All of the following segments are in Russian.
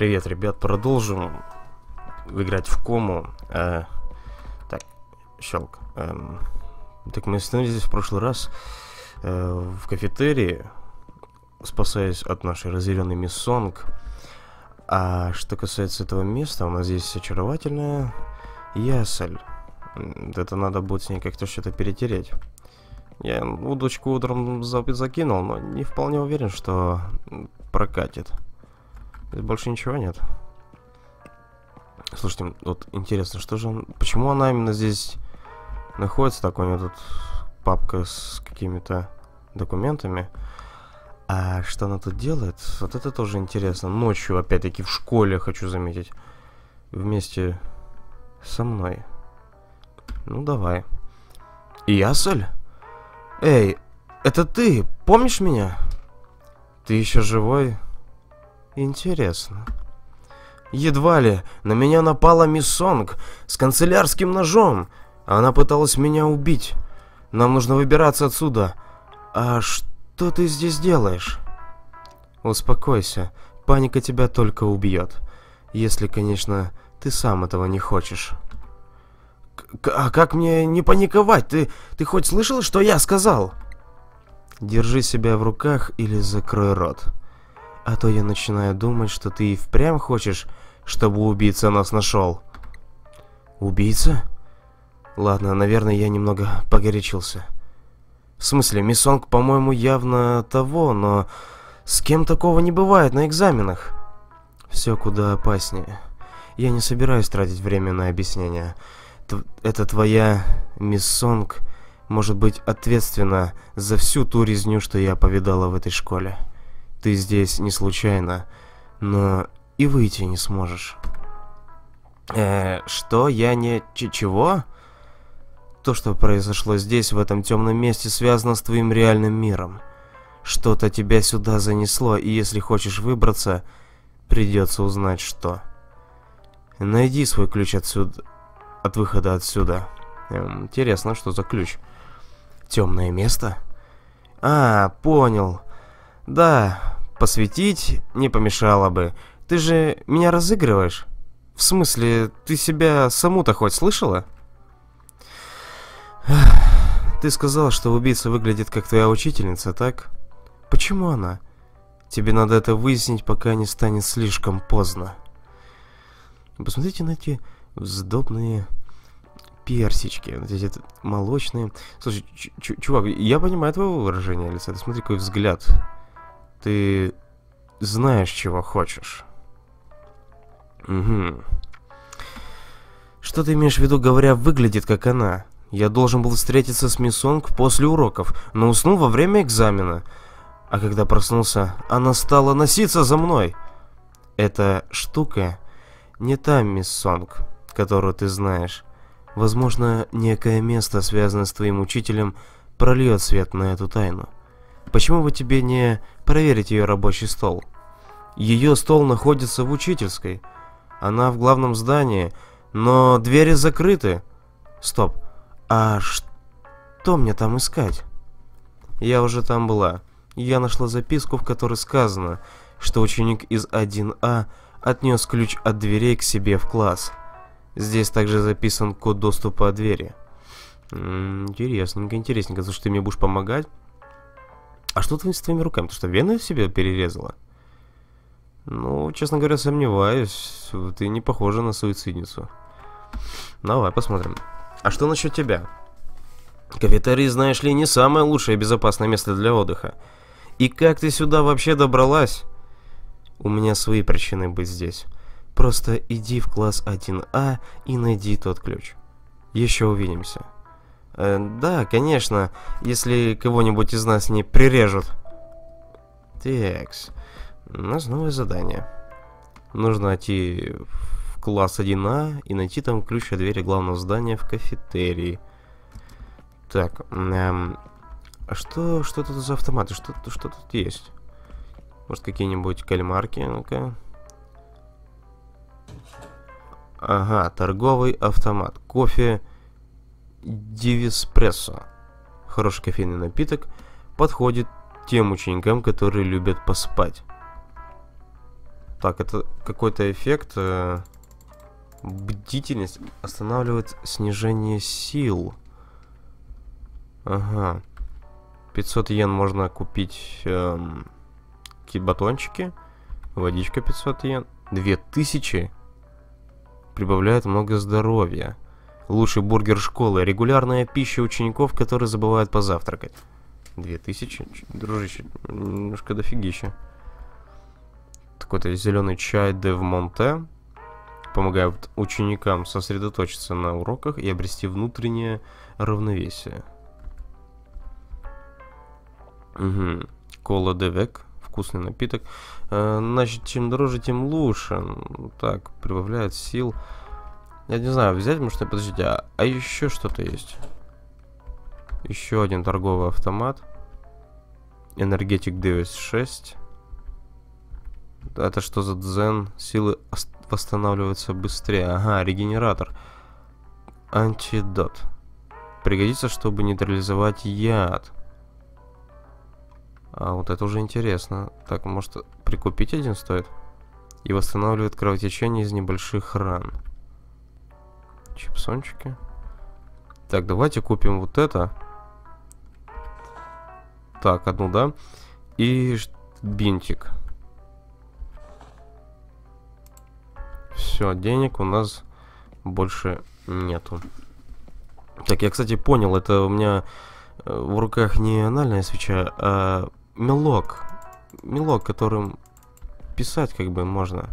Привет, ребят, продолжим играть в кому. Так, щелк. Так мы остановились в прошлый раз в кафетерии, спасаясь от нашей разъяренной мисс Сонг. А что касается этого места, у нас здесь очаровательная ясель. Это надо будет с ней как-то что-то перетереть. Я удочку утром закинул, но не вполне уверен, что прокатит. Здесь больше ничего нет. Слушайте, вот интересно, что же он... Почему она именно здесь находится? Так, у нее тут папка с какими-то документами. А что она тут делает? Вот это тоже интересно. Ночью, опять-таки, в школе, хочу заметить. Вместе со мной. Ну, давай. Ясель? Эй, это ты? Помнишь меня? Ты еще живой? Интересно. Едва ли. На меня напала мисс Сонг с канцелярским ножом. Она пыталась меня убить. Нам нужно выбираться отсюда. А что ты здесь делаешь? Успокойся. Паника тебя только убьет. Если, конечно, ты сам этого не хочешь. А как мне не паниковать? Ты хоть слышал, что я сказал? Держи себя в руках или закрой рот. А то я начинаю думать, что ты и впрямь хочешь, чтобы убийца нас нашел. Убийца? Ладно, наверное, я немного погорячился. В смысле, мисс Сонг, по-моему, явно того, но с кем такого не бывает на экзаменах? Все куда опаснее. Я не собираюсь тратить время на объяснения. Это твоя мисс Сонг может быть ответственна за всю ту резню, что я повидала в этой школе. Ты здесь не случайно, но и выйти не сможешь. Что? Я не... Чего? То, что произошло здесь, в этом темном месте, связано с твоим реальным миром. Что-то тебя сюда занесло, и если хочешь выбраться, придется узнать, что. Найди свой ключ отсюда, от выхода отсюда. Интересно, что за ключ? Темное место? А, понял. Да, посветить не помешало бы. Ты же меня разыгрываешь? В смысле, ты себя саму-то хоть слышала? Ты сказал, что убийца выглядит как твоя учительница, так? Почему она? Тебе надо это выяснить, пока не станет слишком поздно. Посмотрите на эти вздобные персички, вот эти молочные. Слушай, чувак, я понимаю твое выражение лица. Ты смотри, какой взгляд. Ты знаешь, чего хочешь. Угу. Что ты имеешь в виду, говоря, выглядит как она? Я должен был встретиться с мисс Сонг после уроков, но уснул во время экзамена. А когда проснулся, она стала носиться за мной. Эта штука не та мисс Сонг, которую ты знаешь. Возможно, некое место, связанное с твоим учителем, прольет свет на эту тайну. Почему бы тебе не проверить ее рабочий стол? Ее стол находится в учительской. Она в главном здании, но двери закрыты. Стоп. А что мне там искать? Я уже там была. Я нашла записку, в которой сказано, что ученик из 1А отнес ключ от дверей к себе в класс. Здесь также записан код доступа от двери. Интересненько, интересненько. За что ты мне будешь помогать? А что ты с твоими руками? Ты что, вены себе перерезала? Ну, честно говоря, сомневаюсь. Ты не похожа на суицидницу. Давай, посмотрим. А что насчет тебя? Кафетерий, знаешь ли, не самое лучшее и безопасное место для отдыха. И как ты сюда вообще добралась? У меня свои причины быть здесь. Просто иди в класс 1А и найди тот ключ. Еще увидимся. Да, конечно, если кого-нибудь из нас не прирежут. Такс. У нас новое задание. Нужно идти в класс 1А и найти там ключ от двери главного здания в кафетерии. Так, а что тут за автоматы? Что тут есть? Может, какие-нибудь кальмарки? Ну-ка. Ага, торговый автомат. Кофе Дивеспрессо. Хороший кофейный напиток. Подходит тем ученикам, которые любят поспать. Так, это какой-то эффект. Бдительность останавливает снижение сил. Ага. 500 йен можно купить какие-то батончики. Водичка 500 йен. 2000 прибавляет много здоровья. Лучший бургер школы. Регулярная пища учеников, которые забывают позавтракать. 2000? Дружище, немножко дофигища. Такой-то зеленый чай де в Монте. Помогает ученикам сосредоточиться на уроках и обрести внутреннее равновесие. Угу. Кола де Век. Вкусный напиток. Значит, чем дороже, тем лучше. Так, прибавляет сил. Я не знаю, взять, может, подождите, а еще что-то есть? Еще один торговый автомат. Энергетик 96. Это что за дзен? Силы восстанавливаются быстрее. Ага, регенератор. Антидот. Пригодится, чтобы нейтрализовать яд. А вот это уже интересно. Так, может, прикупить один стоит? И восстанавливает кровотечение из небольших ран. Чипсончики. Так, давайте купим вот это. Так, одну, да? И бинтик. Все, денег у нас больше нету. Так, я, кстати, понял, это у меня в руках не анальная свеча, а мелок. Мелок, которым писать как бы можно.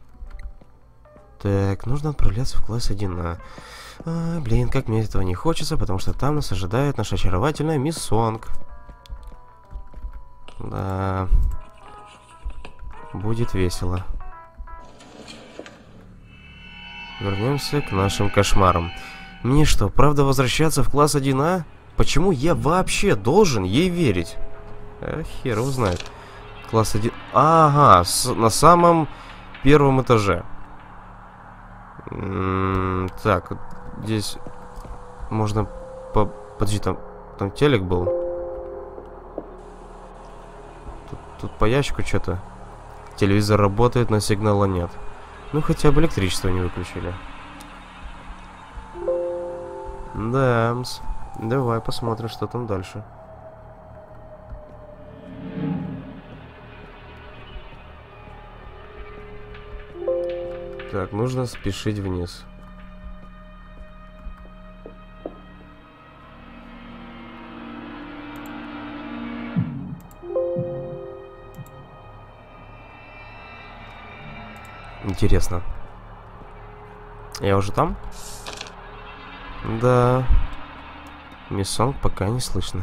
Так, нужно отправляться в класс 1А. Блин, как мне этого не хочется, потому что там нас ожидает наша очаровательная мисс Сонг. Да. Будет весело. Вернемся к нашим кошмарам. Мне что, правда возвращаться в класс 1А? Почему я вообще должен ей верить? Хер его знает. Класс 1... Ага, на самом первом этаже. Так, здесь можно... Подожди, там телек был. Тут по ящику что-то. Телевизор работает, но сигнала нет. Ну, хотя бы электричество не выключили. Да, давай посмотрим, что там дальше. Так, нужно спешить вниз. Интересно. Я уже там? Да. Мисс Сонг пока не слышно.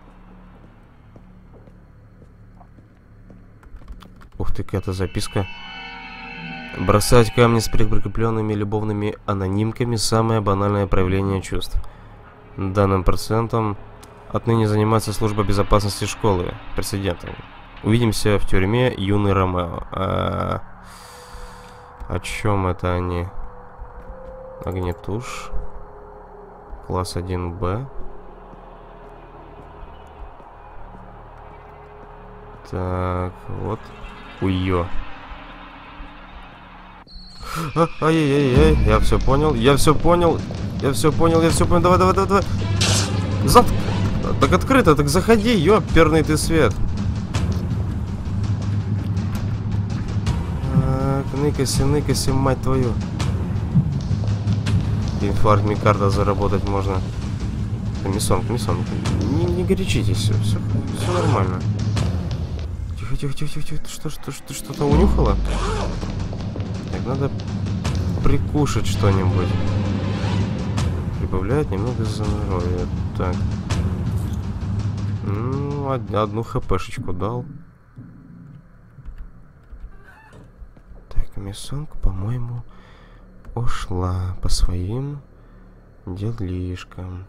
Ух ты, какая-то записка. Бросать камни с прикрепленными любовными анонимками — самое банальное проявление чувств. Данным процентом отныне занимается служба безопасности школы. Прецедентом. Увидимся в тюрьме, юный Ромео. О чем это они? Огнетушь. Класс 1Б. Так, вот. Уё. Ай-яй-яй-яй, я все понял, я все понял, давай. Так открыто, так заходи, ёперный ты свет. Ныкайся, мать твою. Инфаркт миокарда заработать можно. Миссон, не горячитесь, все нормально. Тихо, ты что-то унюхала? Так, надо прикушать что-нибудь. Прибавляет немного здоровья. Так. Ну, одну хпшечку дал. Так, Миссонг, по-моему, ушла по своим делишкам.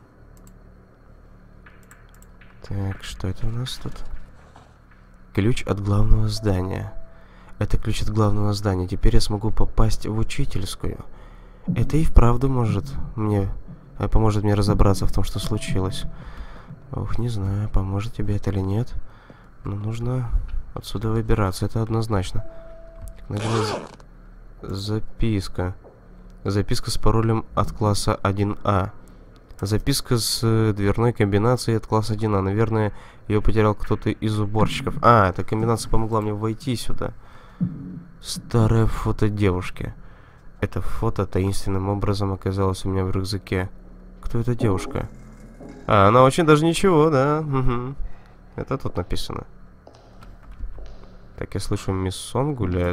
Так, что это у нас тут? Ключ от главного здания. Это ключ от главного здания. Теперь я смогу попасть в учительскую. Это и вправду поможет мне разобраться в том, что случилось. Ох, не знаю, поможет тебе это или нет. Но нужно отсюда выбираться, это однозначно. Наверное, записка. Записка с паролем от класса 1А. Записка с дверной комбинацией от класса 1А. Наверное, ее потерял кто-то из уборщиков. А, эта комбинация помогла мне войти сюда. Старое фото девушки. Это фото таинственным образом оказалось у меня в рюкзаке. Кто эта девушка? А, она очень даже ничего, да. Угу. Это тут написано. Так, я слышу, мисс Сон гуляет.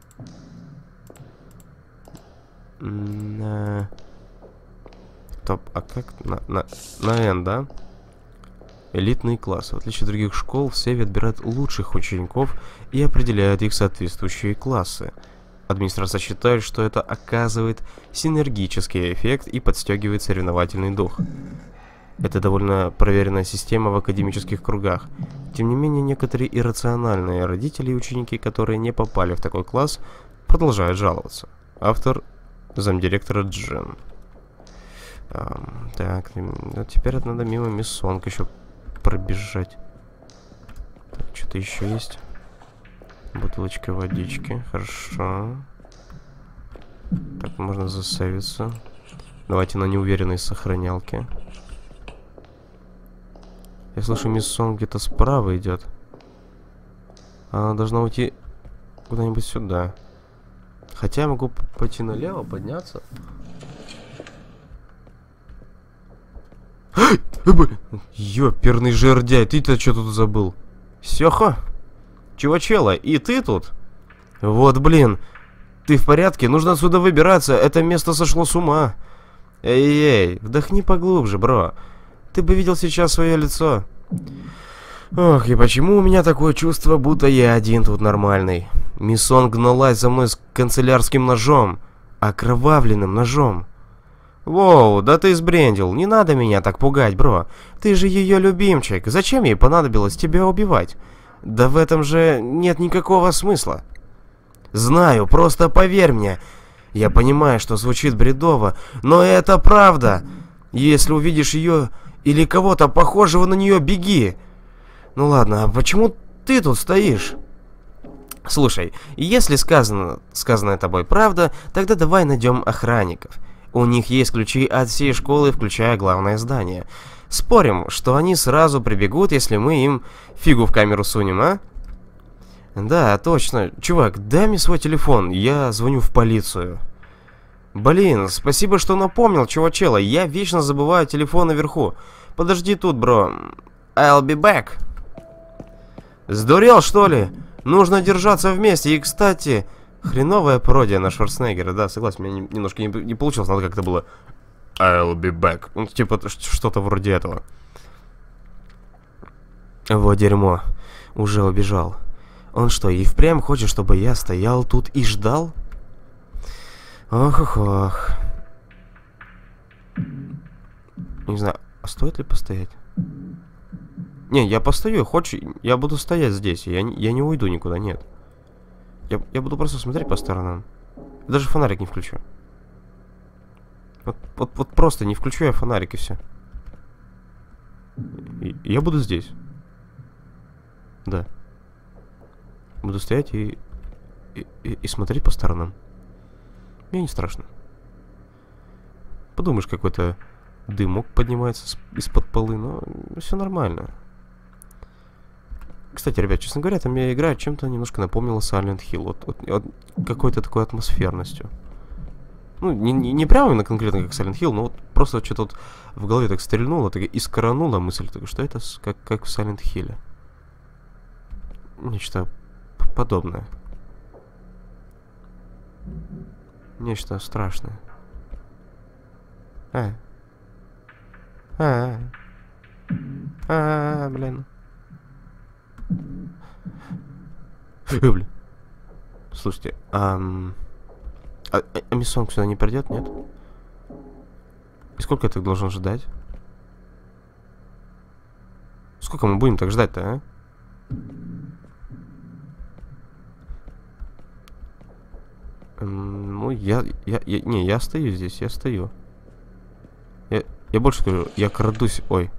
Топ, а как? На N, да? Элитный класс. В отличие от других школ, в Севе отбирают лучших учеников и определяют их соответствующие классы. Администрация считает, что это оказывает синергический эффект и подстегивает соревновательный дух. Это довольно проверенная система в академических кругах. Тем не менее, некоторые иррациональные родители и ученики, которые не попали в такой класс, продолжают жаловаться. Автор замдиректора Джин. Так, ну, теперь надо мимо мисс Сонг еще пробежать. Так, что-то еще есть. Бутылочка водички. Хорошо. Так, можно засейвиться. Давайте на неуверенной сохранялке. Я слышу, мисс Сонг где-то справа идет. Она должна уйти куда-нибудь сюда. Хотя я могу пойти налево, подняться. Ёперный жердяй, ты-то что тут забыл? Сёхо? Чувачела, и ты тут? Вот, блин. Ты в порядке? Нужно отсюда выбираться. Это место сошло с ума. Эй-эй, вдохни поглубже, бро. Ты бы видел сейчас свое лицо. Ох, и почему у меня такое чувство, будто я один тут нормальный? Мисс Сон гналась за мной с канцелярским ножом. Окровавленным ножом. Воу, да ты сбрендил. Не надо меня так пугать, бро. Ты же ее любимчик. Зачем ей понадобилось тебя убивать? Да в этом же нет никакого смысла. Знаю, просто поверь мне. Я понимаю, что звучит бредово, но это правда. Если увидишь ее или кого-то похожего на нее, беги. Ну ладно, а почему ты тут стоишь? Слушай, если сказанное тобой правда, тогда давай найдем охранников. У них есть ключи от всей школы, включая главное здание. Спорим, что они сразу прибегут, если мы им фигу в камеру сунем, а? Да, точно. Чувак, дай мне свой телефон, я звоню в полицию. Блин, спасибо, что напомнил, чувачела. Я вечно забываю телефон наверху. Подожди тут, бро. I'll be back. Сдурел, что ли? Нужно держаться вместе. И, кстати, хреновая пародия на Шварценеггера. Да, согласен, у меня немножко не получилось. Надо как-то было I'll be back. Ну, типа, что-то вроде этого. Вот дерьмо. Уже убежал. Он что, и впрямь хочет, чтобы я стоял тут и ждал? Ох-ох-ох. Не знаю, а стоит ли постоять? Не, я постою, хочешь, я буду стоять здесь. Я не уйду никуда, нет. Я буду просто смотреть по сторонам. Даже фонарик не включу. Вот просто не включу я фонарик и все. Я буду здесь. Да. Буду стоять и смотреть по сторонам. Мне не страшно. Подумаешь, какой-то дымок поднимается из-под полы, но все нормально. Кстати, ребят, честно говоря, там мне игра чем-то немножко напомнила Silent Hill. Вот какой-то такой атмосферностью. Ну, не прямо именно конкретно как Silent Hill, но вот просто что-то вот в голове так стрельнуло, так искоранула мысль, так, что это как в Silent Hill. Нечто подобное. Нечто страшное. Блин. Блин. Слушайте, мисс Сонг сюда не придет, нет? И сколько я так должен ждать? Сколько мы будем так ждать-то, а? Ну, я стою здесь, я стою. Я больше скажу, я крадусь, ой.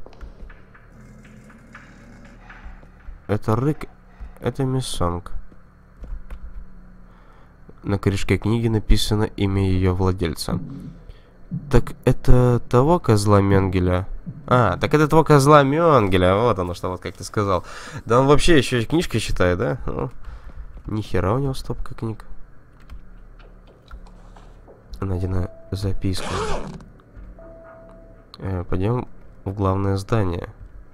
Это рык, это мисс Сонг. На крышке книги написано имя ее владельца. Так это того козла Менгеля? А, так это того козла Менгеля. Вот оно что, вот как ты сказал. Да он вообще еще и книжки читает, да? Ну, нихера у него стопка книг. Найдена записка. Пойдем в главное здание.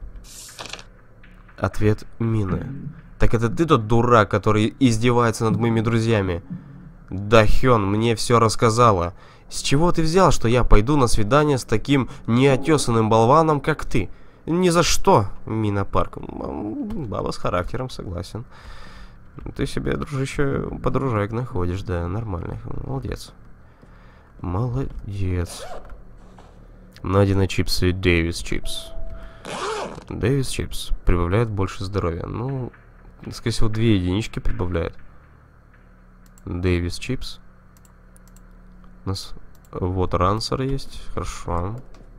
Ответ Мины. Так это ты тот дурак, который издевается над моими друзьями? Да, Хён, мне все рассказала. С чего ты взял, что я пойду на свидание с таким неотесанным болваном, как ты? Ни за что, Мина Парк. Баба с характером, согласен. Ты себе, дружище, подружек находишь, да, нормально. Молодец. Молодец. Найдены чипсы Дэвис Чипс. Дэвис Чипс прибавляет больше здоровья. Ну, скорее всего, 2 единички прибавляет. Дэвис Чипс. У нас вот рансер есть. Хорошо.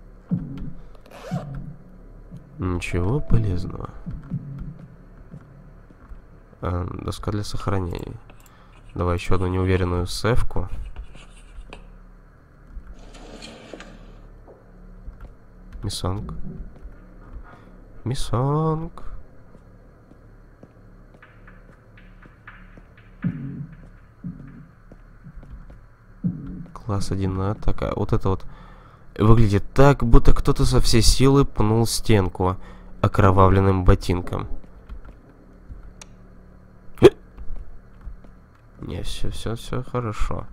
Ничего полезного. Доска для сохранения. Давай еще одну неуверенную севку. Мисонг. Мисонг. Класс 1А. Такая. Вот это вот выглядит так, будто кто-то со всей силы пнул стенку окровавленным ботинком. Не, все хорошо.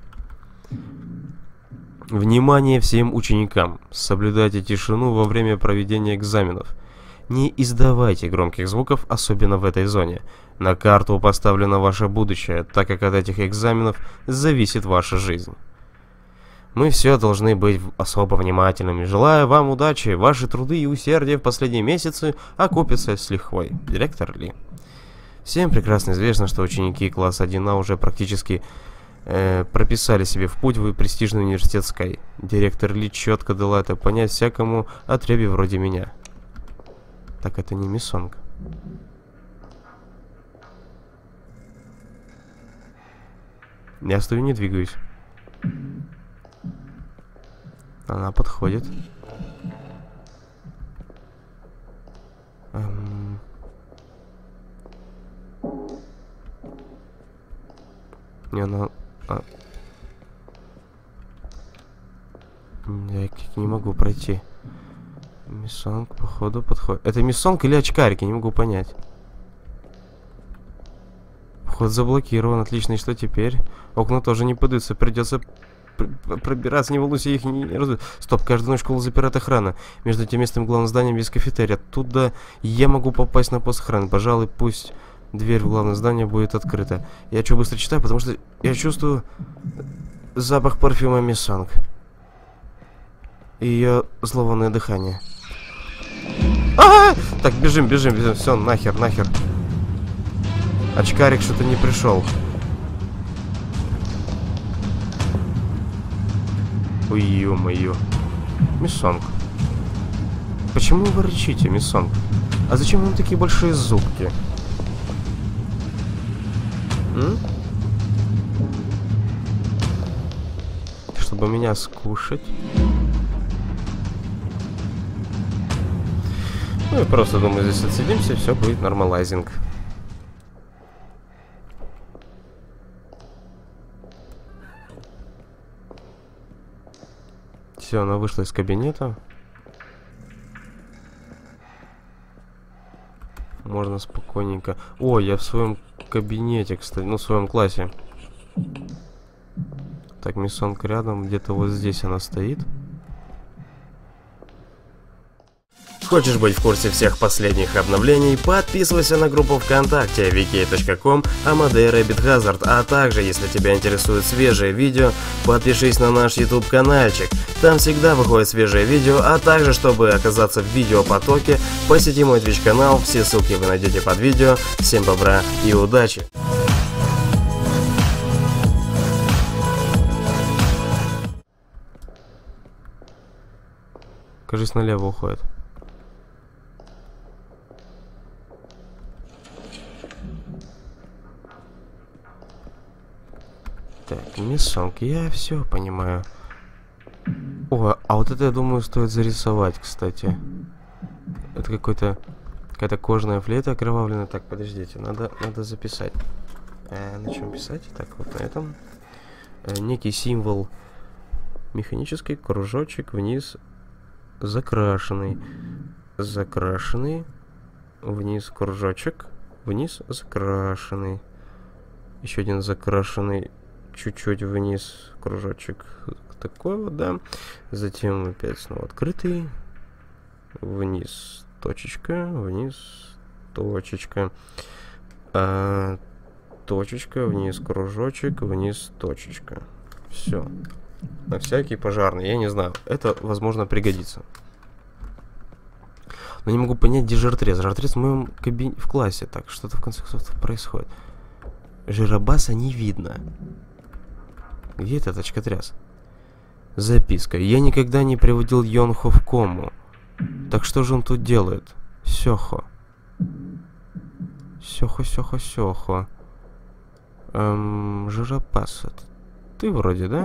Внимание всем ученикам! Соблюдайте тишину во время проведения экзаменов. Не издавайте громких звуков, особенно в этой зоне. На карту поставлено ваше будущее, так как от этих экзаменов зависит ваша жизнь. Мы все должны быть особо внимательными. Желаю вам удачи, ваши труды и усердия в последние месяцы окупятся с лихвой. Директор Ли. Всем прекрасно известно, что ученики класса 1А уже практически прописали себе в путь в престижный университет Sky. Директор Ли четко дала это понять всякому отребе вроде меня. Так это не Мисонг. Я стою, не двигаюсь. Она подходит. Не, она... Я не могу пройти. Мисонг, походу, подходит. Это Мисонг или очкарик? Я не могу понять. Вход заблокирован. Отлично. И что теперь? Окна тоже не подаются. Придется пробираться. Не волнуйся, их не разуют. Стоп, каждую ночь школу запирает охрана. Между тем местом главным зданием без кафетерия. Оттуда я могу попасть на пост охраны. Пожалуй, пусть дверь в главное здание будет открыта. Я что, быстро читаю, потому что я чувствую запах парфюма Мисонг. И ее зловонное дыхание. Так, бежим. Все, нахер. Очкарик что-то не пришел. Ой, ё-моё. Мисонг. Почему вы рычите, Мисонг? А зачем вам такие большие зубки? Чтобы меня скушать? Ну и просто, думаю, здесь отсидимся, все будет нормалайзинг. Все, она вышла из кабинета. Можно спокойненько. О, я в своем кабинете, кстати, ну, в своем классе. Так, Мисонг рядом, где-то вот здесь она стоит. Хочешь быть в курсе всех последних обновлений? Подписывайся на группу ВКонтакте vk.com Amadea Rabbit Hazard, а также, если тебя интересуют свежие видео, подпишись на наш YouTube каналчик. Там всегда выходят свежие видео, а также, чтобы оказаться в видеопотоке, посети мой Twitch канал, все ссылки вы найдете под видео. Всем добра и удачи! Кажется, налево уходит. Так. Миссонг, я все понимаю. О, а вот это, я думаю, стоит зарисовать, кстати. Это какая-то кожаная флейта окровавленная. Так, подождите, надо записать. На чем писать? Так, вот на этом. Некий символ. Механический кружочек вниз. Закрашенный. Закрашенный. Вниз кружочек. Вниз закрашенный. Еще один закрашенный. Чуть-чуть вниз кружочек. Такой вот, да. Затем опять снова открытый. Вниз точечка. Вниз точечка. Точечка. Вниз кружочек. Вниз точечка. Все. На всякий пожарный. Я не знаю. Это, возможно, пригодится. Но не могу понять, где жиртрез. Жиртрез в моем кабине в классе. Так, что-то в конце концов происходит. Жиробаса не видно. Где этот очкотряс? Записка. Я никогда не приводил Йонхо в кому. Так что же он тут делает? Сёхо. Сёхо, сёхо, сёхо. Жиробас. Это ты вроде, да?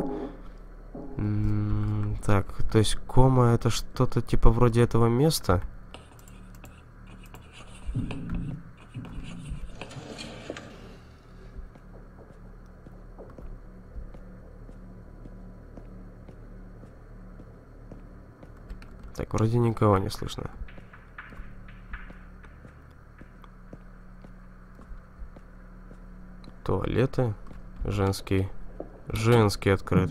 Так, то есть кома это что-то типа вроде этого места? Так, вроде никого не слышно. Туалеты. Женский. Женский открыт.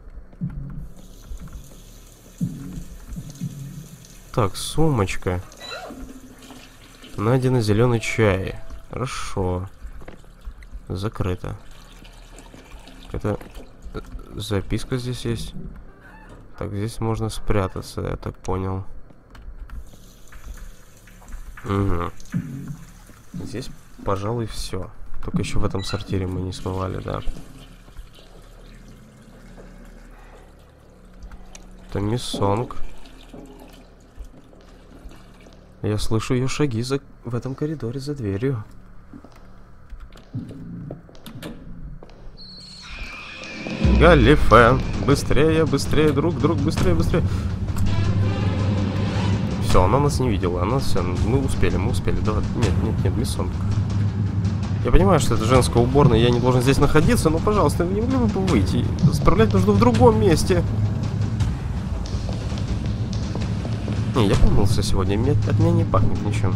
Так, сумочка. Найдено зеленый чай. Хорошо. Закрыто. Это записка здесь есть. Так, здесь можно спрятаться, я так понял. Угу. Здесь, пожалуй, все. Только еще в этом сортире мы не смывали, да. Это Миссонг. Я слышу ее шаги в этом коридоре за дверью. Галифе. Быстрее, быстрее, друг, быстрее, быстрее. Все, она нас не видела. Она все. Мы успели. Давай. Нет, Миссонг. Я понимаю, что это женская уборная, я не должен здесь находиться, но, пожалуйста, не могли бы выйти? Справлять нужно в другом месте. Не, я помылся сегодня, от меня не пахнет ничем.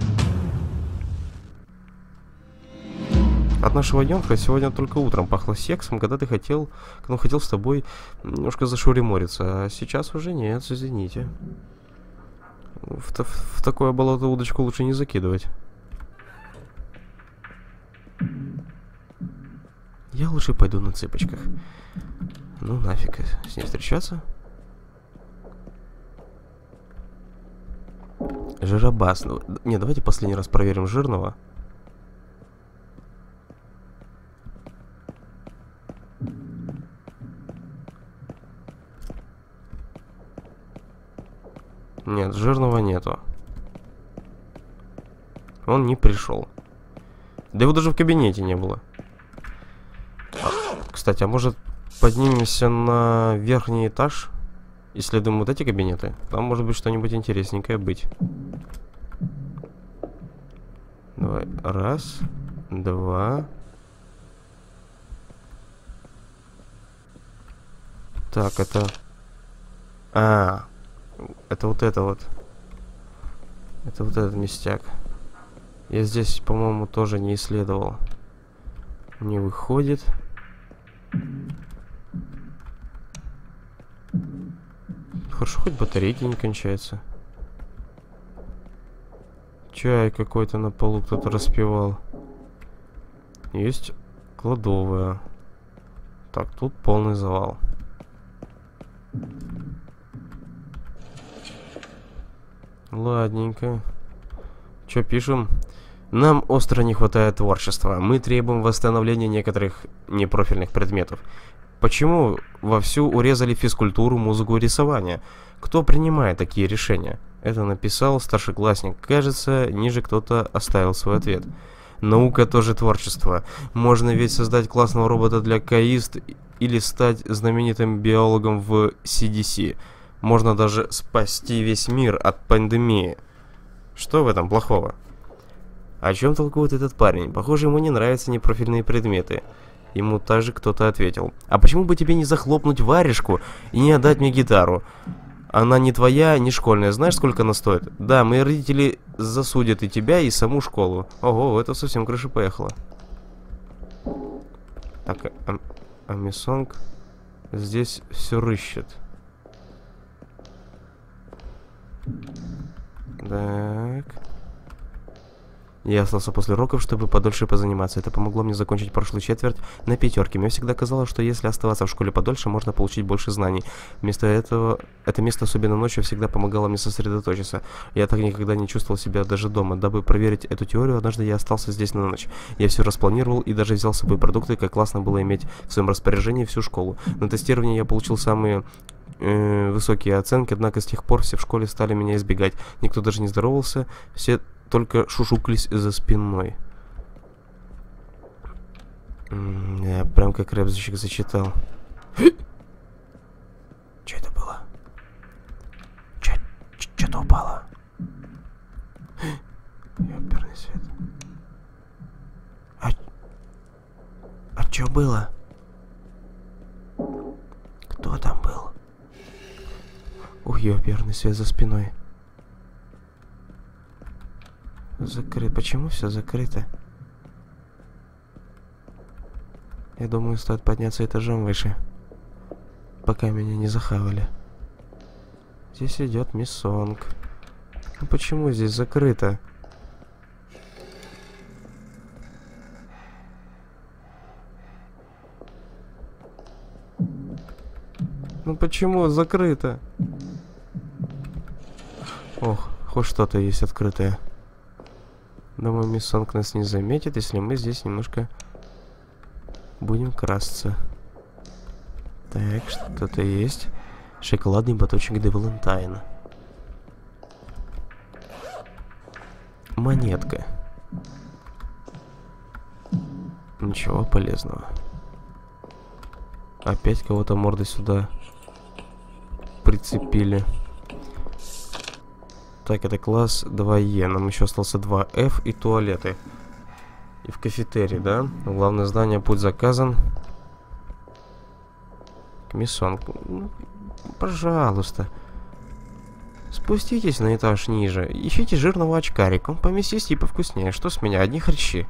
От нашего Йонха сегодня только утром пахло сексом, когда хотел с тобой немножко зашуримориться, а сейчас уже нет, извините. В такое болото удочку лучше не закидывать. Я лучше пойду на цыпочках. Ну нафиг с ней встречаться. Жиробас. Не, давайте последний раз проверим жирного. Нет, жирного нету. Он не пришел. Да его даже в кабинете не было. Кстати, а может поднимемся на верхний этаж? Исследуем вот эти кабинеты. Там может быть что-нибудь интересненькое быть. Давай. Раз. Два. Так, это... это вот это вот. Это вот этот местяк. Я здесь, по-моему, тоже не исследовал. Не выходит. Хорошо, хоть батарейки не кончаются. Чай какой-то на полу кто-то распивал. Есть кладовая. Так, тут полный завал. Ладненько. Чё пишем? Нам остро не хватает творчества. Мы требуем восстановления некоторых непрофильных предметов. Почему вовсю урезали физкультуру, музыку и рисование? Кто принимает такие решения? Это написал старшеклассник. Кажется, ниже кто-то оставил свой ответ. Наука тоже творчество. Можно ведь создать классного робота для КАИСТ или стать знаменитым биологом в CDC. Можно даже спасти весь мир от пандемии. Что в этом плохого? О чем толкует этот парень? Похоже, ему не нравятся непрофильные предметы. Ему также кто-то ответил. А почему бы тебе не захлопнуть варежку и не отдать мне гитару? Она не твоя, не школьная. Знаешь, сколько она стоит? Да, мои родители засудят и тебя, и саму школу. Ого, это совсем крыша поехала. Так, Мисонг здесь все рыщет. Так. Я остался после уроков, чтобы подольше позаниматься. Это помогло мне закончить прошлую четверть на 5. Мне всегда казалось, что если оставаться в школе подольше, можно получить больше знаний. Вместо этого, это место, особенно ночью, всегда помогало мне сосредоточиться. Я так никогда не чувствовал себя даже дома. Дабы проверить эту теорию, однажды я остался здесь на ночь. Я все распланировал и даже взял с собой продукты, как классно было иметь в своем распоряжении всю школу. На тестировании я получил самые высокие оценки, однако с тех пор все в школе стали меня избегать. Никто даже не здоровался, все только шушукались за спиной. Я прям как рэпзичек зачитал. Что это было? Что-то упало. Ёперный свет. А что было? Кто там был? Ух, ёперный свет за спиной. Закрыто. Почему все закрыто? Я думаю, стоит подняться этажом выше, пока меня не захавали. Здесь идет Мисонг. Ну почему здесь закрыто? Ну почему закрыто? Ох, хоть что-то есть открытое. Думаю, Мисонг нас не заметит, если мы здесь немножко будем красться. Так, что-то есть. Шоколадный батончик де Валентайн. Монетка. Ничего полезного. Опять кого-то мордой сюда прицепили. Так, это класс 2Е. Нам еще остался 2F и туалеты. И в кафетерии, да? Главное здание, путь заказан. Мисонг. Ну, пожалуйста. Спуститесь на этаж ниже. Ищите жирного очкарика. Он поместись и повкуснее. Что с меня? Одни хрящи.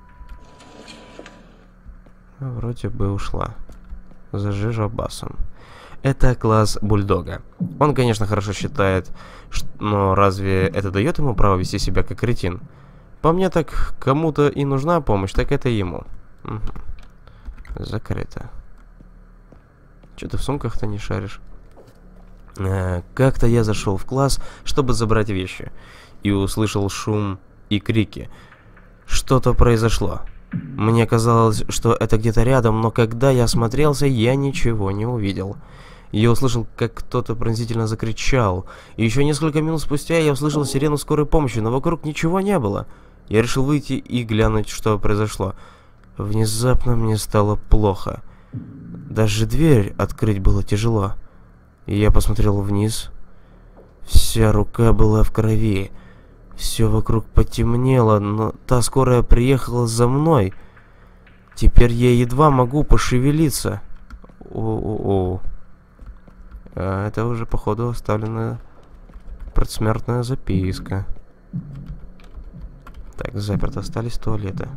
Вроде бы ушла. За жижобасом. Это класс бульдога. Он, конечно, хорошо считает, но разве это дает ему право вести себя как кретин? По мне, так кому-то и нужна помощь, так это ему. Угу. Закрыто. Че ты в сумках-то не шаришь? Как-то я зашел в класс, чтобы забрать вещи, и услышал шум и крики. Что-то произошло. Мне казалось, что это где-то рядом, но когда я осмотрелся, я ничего не увидел. Я услышал, как кто-то пронзительно закричал, и еще несколько минут спустя я услышал сирену скорой помощи, но вокруг ничего не было. Я решил выйти и глянуть, что произошло. Внезапно мне стало плохо. Даже дверь открыть было тяжело. И я посмотрел вниз. Вся рука была в крови. Все вокруг потемнело, но та скорая приехала за мной. Теперь я едва могу пошевелиться. О-о-о. Это уже, походу, оставлена предсмертная записка. Так, заперто. Остались туалеты.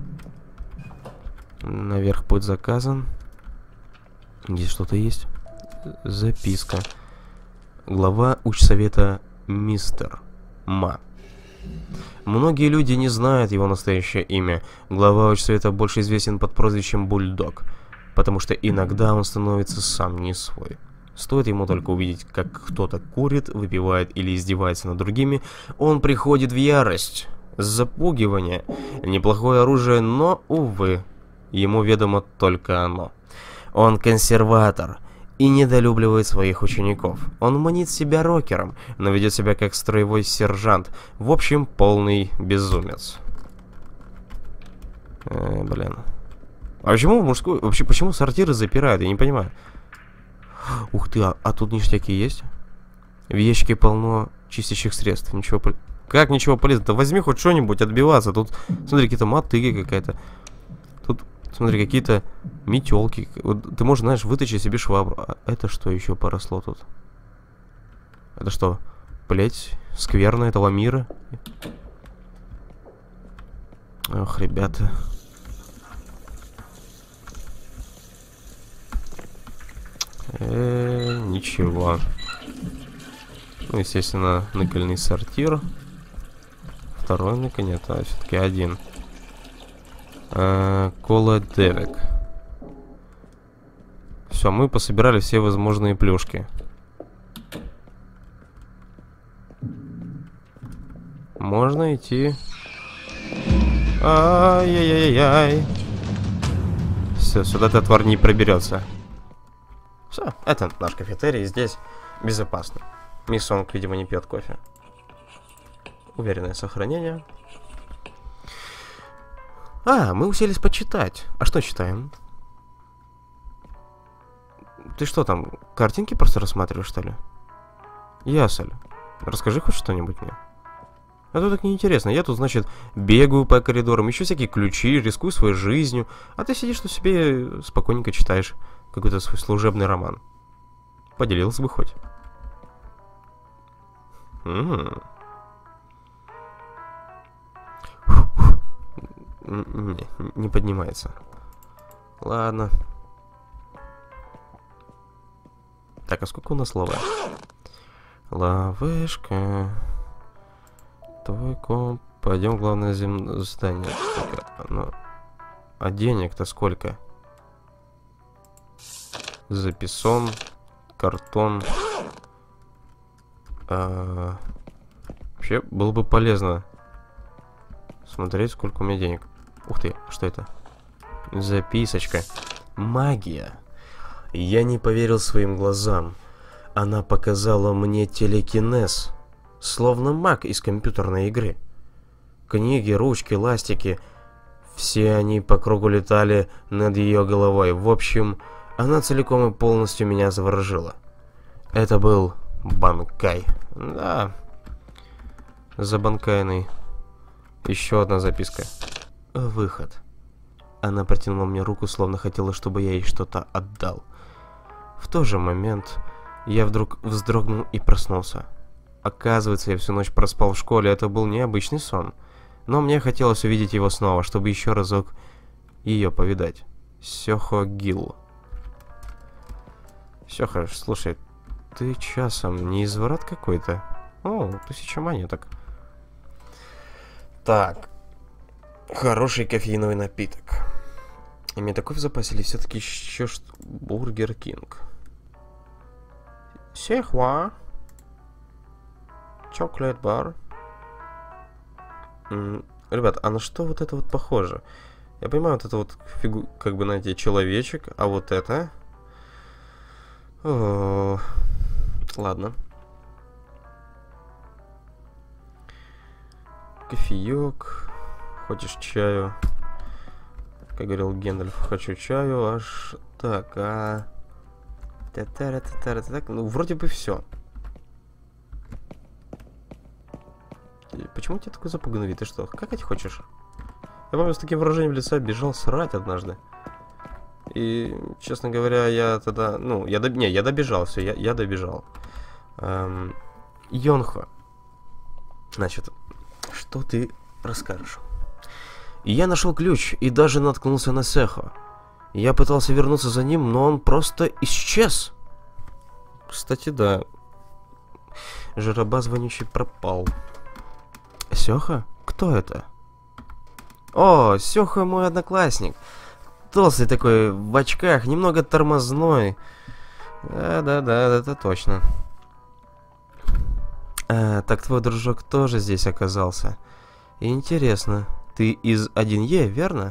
Наверх путь заказан. Здесь что-то есть. Записка. Глава учсовета мистер Ма. Многие люди не знают его настоящее имя. Глава учсовета больше известен под прозвищем Бульдог, потому что иногда он становится сам не свой. Стоит ему только увидеть, как кто-то курит, выпивает или издевается над другими, он приходит в ярость. Запугивание. Неплохое оружие, но, увы, ему ведомо только оно. Он консерватор и недолюбливает своих учеников. Он манит себя рокером, но ведет себя как строевой сержант. В общем, полный безумец. Блин. А почему мужской... Вообще, почему сортиры запирают? Я не понимаю. Ух ты, а тут ништяки есть? В ящике полно чистящих средств. Ничего... Как ничего полезного? Да возьми хоть что-нибудь отбиваться. Тут, смотри, какие-то мотыги какая-то. Тут, смотри, какие-то метелки. Вот ты можешь, знаешь, вытащить себе швабру. А это что еще поросло тут? Это что? Плеть скверная этого мира? Ох, ребята. Ничего. Ну, естественно, никельный сортир. Второй никель, нет, а все-таки один. Кола Девик. Все, мы пособирали все возможные плюшки. Можно идти. Ай-яй-яй-яй. Все, сюда эта тварь не проберется. Все, это наш кафетерий, здесь безопасно. Мисс Сонг, видимо, не пьет кофе. Уверенное сохранение. Мы уселись почитать. А что читаем? Ты что там, картинки просто рассматриваешь, что ли? Ясаль, расскажи хоть что-нибудь мне. А то так неинтересно. Я тут, значит, бегаю по коридорам, ищу всякие ключи, рискую своей жизнью. А ты сидишь тут себе спокойненько читаешь какой-то свой служебный роман. Поделился бы хоть. Не поднимается. Ладно. Так, а сколько у нас слова? Лавышка. Твой комп. Пойдем в главное здание. Ну, а денег-то сколько? Записон. Картон. Вообще, было бы полезно смотреть, сколько у меня денег. Ух ты, что это? Записочка. Магия. Я не поверил своим глазам. Она показала мне телекинез. Словно маг из компьютерной игры. Книги, ручки, ластики. Все они по кругу летали над ее головой. В общем, она целиком и полностью меня заворожила. Это был Банкай. Да. Забанкайный. Еще одна записка. Выход. Она протянула мне руку, словно хотела, чтобы я ей что-то отдал. В тот же момент я вдруг вздрогнул и проснулся. Оказывается, я всю ночь проспал в школе, это был необычный сон. Но мне хотелось увидеть его снова, чтобы еще разок ее повидать. Сёхо Гил. Сёхо, слушай, ты часом не изврат какой-то? О, 1000 монеток. Так. Хороший кофеиновый напиток. И мне такой в запасе или все-таки еще что? Бургер Кинг. Сехва. Chocolate бар. Ребят, а на что вот это вот похоже? Я понимаю, вот это вот фигу, как бы, знаете, человечек, а вот это... О, ладно. Кофеек. Хочешь чаю? Как говорил Гендальф, хочу чаю, аж... Так, ну, вроде бы все. Почему у тебя такой запуганный вид? Ты что, какать хочешь? Я помню, с таким выражением лица бежал срать однажды. И, честно говоря, я тогда... Ну, я добежал, все, я добежал. Йонхо. Значит, что ты расскажешь? Я нашел ключ и даже наткнулся на Сехо. Я пытался вернуться за ним, но он просто исчез. Кстати, да. Жиробас вонючий пропал. Сёха? Кто это? О, Сёха мой одноклассник. Толстый такой, в очках, немного тормозной. Да, это точно. Так твой дружок тоже здесь оказался. Интересно, ты из 1Е, верно?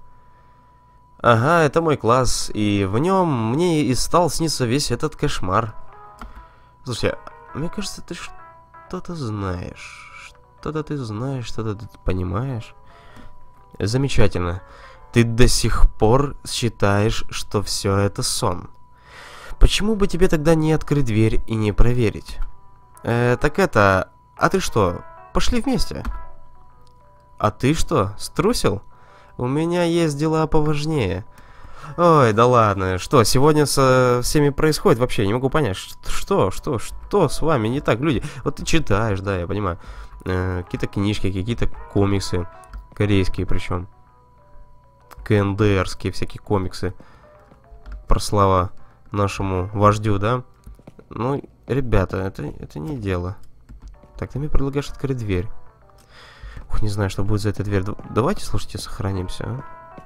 Ага, это мой класс, и в нем мне и стал сниться весь этот кошмар. Слушай, мне кажется, ты что-то знаешь. Что-то ты знаешь, что-то ты понимаешь. Замечательно. Ты до сих пор считаешь, что все это сон. Почему бы тебе тогда не открыть дверь и не проверить? Так это... А ты что, пошли вместе? А ты что, струсил? У меня есть дела поважнее. Ой, да ладно, что сегодня со всеми происходит вообще? Не могу понять, что с вами не так, люди? Вот ты читаешь, да, я понимаю. Какие-то книжки, какие-то комиксы. Корейские причем. КНДРские всякие комиксы. Про слава нашему вождю, да? Ну, ребята, это не дело. Так, ты мне предлагаешь открыть дверь. Ух, не знаю, что будет за этой дверью. Давайте, слушайте, сохранимся, а?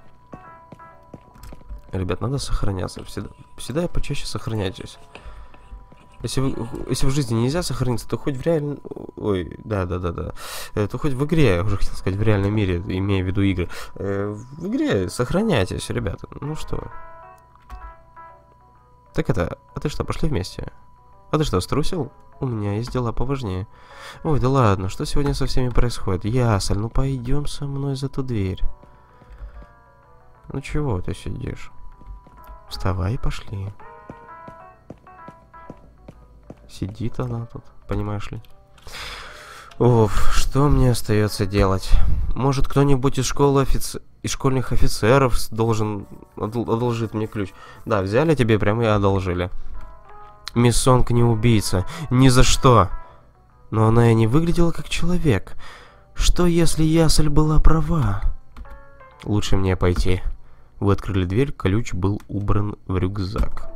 Ребят, надо сохраняться. Всегда почаще сохраняйтесь. Если в жизни нельзя сохраниться, то хоть в реальном... Ой, да. То хоть в игре, я уже хотел сказать, в реальном мире, имея в виду игры. В игре сохраняйтесь, ребята. Ну что? Так это... А ты что, пошли вместе? А ты что, струсил? У меня есть дела поважнее. Ой, да ладно, что сегодня со всеми происходит? Ясаль, ну пойдем со мной за ту дверь. Ну чего ты сидишь? Вставай и пошли. Сидит она тут, понимаешь ли? Оф, что мне остается делать? Может, кто-нибудь из из школьных офицеров должен одолжить мне ключ? Да, взяли тебе прямо и одолжили. Мисс Сонг не убийца, ни за что. Но она и не выглядела как человек. Что если Ясаль была права? Лучше мне пойти. Вы открыли дверь, ключ был убран в рюкзак.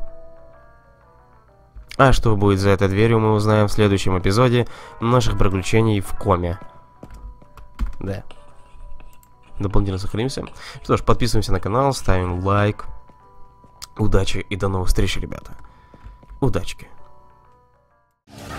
А что будет за этой дверью, мы узнаем в следующем эпизоде наших приключений в коме. Да. Дополнительно сохранимся. Что ж, подписываемся на канал, ставим лайк. Удачи и до новых встреч, ребята. Удачки.